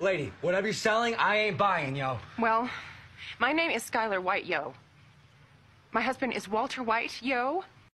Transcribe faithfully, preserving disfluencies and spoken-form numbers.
Lady, whatever you're selling, I ain't buying, yo. Well, my name is Skylar White, yo. My husband is Walter White, yo.